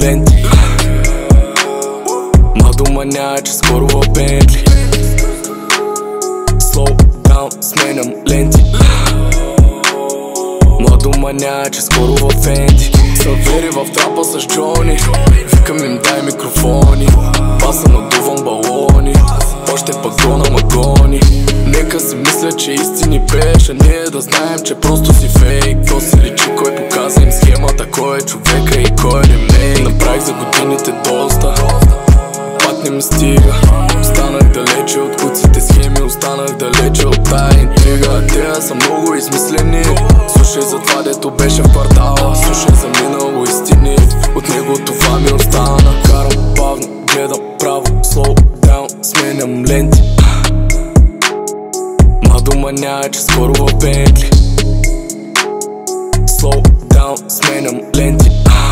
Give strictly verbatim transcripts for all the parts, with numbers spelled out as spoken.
ленти. Младо маняче, скоро в Бентли. Slow down, сменям ленти. Младо маняче, скоро в Фенди. Савери в трапа с Джони. Викам им дай микрофони. Паса надувам балони. Още пък гона магони. Нека си мисля, че истини пееш, а ние да знаем, че просто си фейк. То се личи, кой показа им схемата, кой е човека и кой е ремейк. Направих за годините доста, пак не ми стига. Останах далече от куците схеми, останах далече от тая интрига. Те са много измислени. Слушай за това, дето беше в квартала. Слушай за минало истини, от него това ми остана. Карам бавно, гледам право, slow down, сменям ленти. Младо маняче, скоро в Бентли. Slow down, сменям ленти.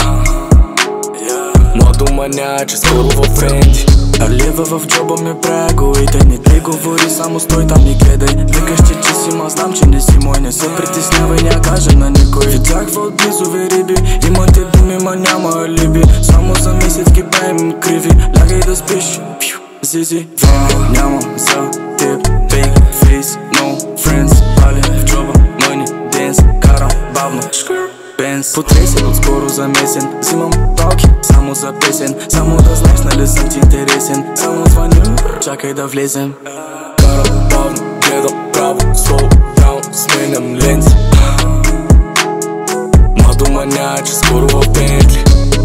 Младо маняче, скоро в Фенди. А лева в джоба ме праго и те не те говори, само стой там и гледай. Викаш, че че си, ма знам, че не си мой. Не се притеснявай, ня кажа на никой. Видях в отблизове риби, имате думи, ма няма алиби. Само за месец ги правим криви, лягай да спиш, зизи. Нямам за теб fake face, no friends. Али в джоба, money, dance, карам бавно Бенз. Потресен отскоро замесен, взимам палки само за песен. Само да знаеш, нали съм ти интересен. Само звъним, чакай да влезем. Карам бавно, гледам право, slow down, сменям ленти. Младо маняче, скоро в Бентли.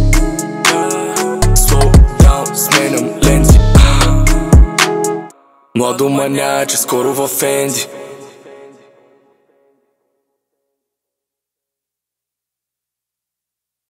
Slow down, сменям ленти. Младо маняче, скоро в Фенди.